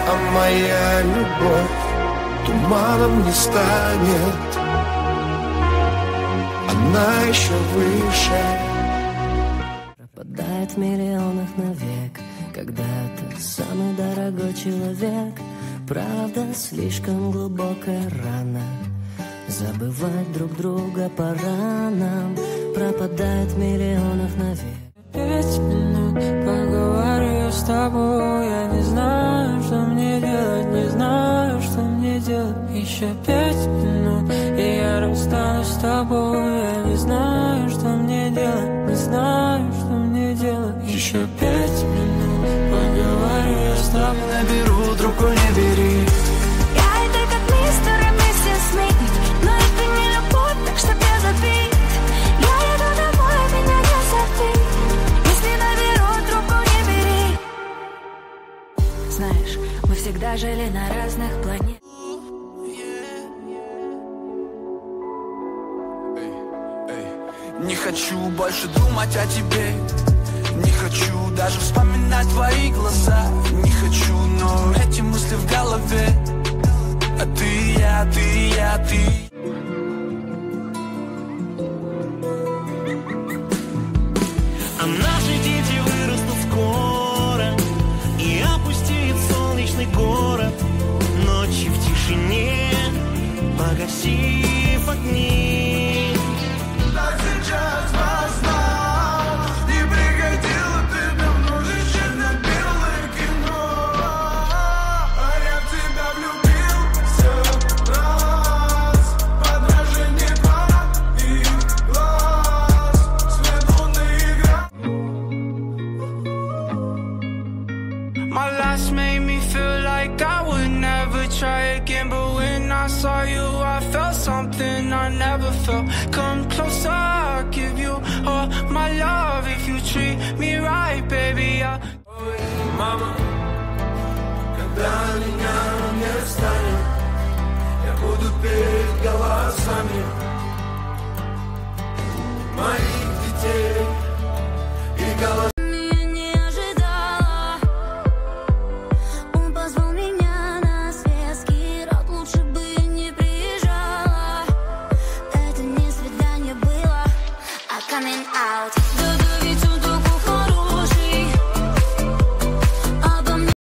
А моя любовь туманом не станет, она еще выше. Пропадает в миллионах навек когда-то самый дорогой человек. Правда, слишком глубокая рана, забывать друг друга пора нам. Пропадает в миллионах навек. 5 минут поговорю с тобой. Я не знаю, что мне делать, не знаю, что мне делать. Еще 5 минут, и я расстанусь с тобой. Я не знаю, что мне делать, не знаю, что мне делать. Еще 5 минут поговорю я с тобой. Наберу, трубку не бери. Я это как мистер и миссис Смит, но это не любовь, так что без обид. Я еду домой, меня не зови. Если наберу, трубку не бери. Знаешь, мы всегда жили на разных планетах. Не хочу больше думать о тебе, не хочу даже вспоминать твои глаза. Не хочу, но эти мысли в голове. А ты, я, ты, я, ты. А наши дети вырастут скоро, и опустеет солнечный город. Ночи в тишине, погасив огни. Сейчас познал, не пригодило ты давно же черно-белое кино. А я в тебя влюбился раз, подражение твоих глаз, свет лунный игра. My last made me feel like I would never try again. But when I saw you, I felt something I never felt. Come closer, I'll give you all my love. If you treat me right, baby, I'll... Ой, мама, когда меня не станет, я буду петь голосами.